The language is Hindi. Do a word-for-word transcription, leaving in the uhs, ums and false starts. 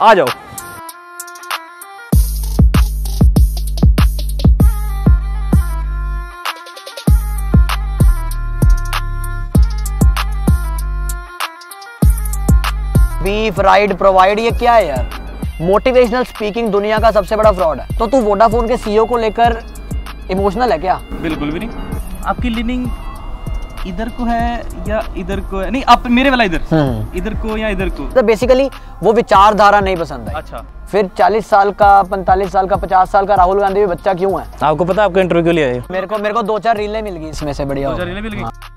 आ जाओ। बीफ राइड प्रोवाइड, ये क्या है यार? मोटिवेशनल स्पीकिंग दुनिया का सबसे बड़ा फ्रॉड है। तो तू वोडाफोन के सीईओ को लेकर इमोशनल है क्या? बिल्कुल भी नहीं। आपकी लीनिंग इधर को है या इधर को है? नहीं, आप मेरे वाला इधर इधर को या इधर को? तो बेसिकली वो विचारधारा नहीं पसंद है। अच्छा, फिर चालीस साल का, पैंतालीस साल का, पचास साल का राहुल गांधी भी बच्चा क्यों है? आपको पता है आपका इंटरव्यू क्यों लिया है? मेरे को मेरे को दो चार रीलें मिल गई इसमें से, बढ़िया दो चार रीलें मिल गई।